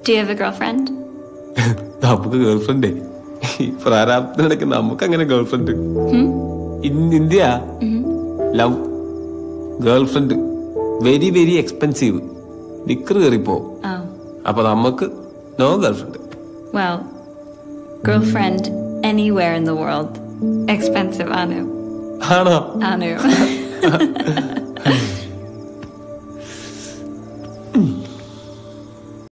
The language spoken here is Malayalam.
Do you have a girlfriend? നമുക്ക് ഗേൾഫ്രണ്ട് പ്രാരാബ്ദത്തിനിടയ്ക്ക് നമുക്ക് അങ്ങനെ girlfriend. In India love girlfriend very very expensive. നിക്കറ് കയറിപ്പോ. അപ്പൊ നമുക്ക് no girlfriend. Well, girlfriend anywhere in the world. Expensive, Anu. ആണോ? Anu.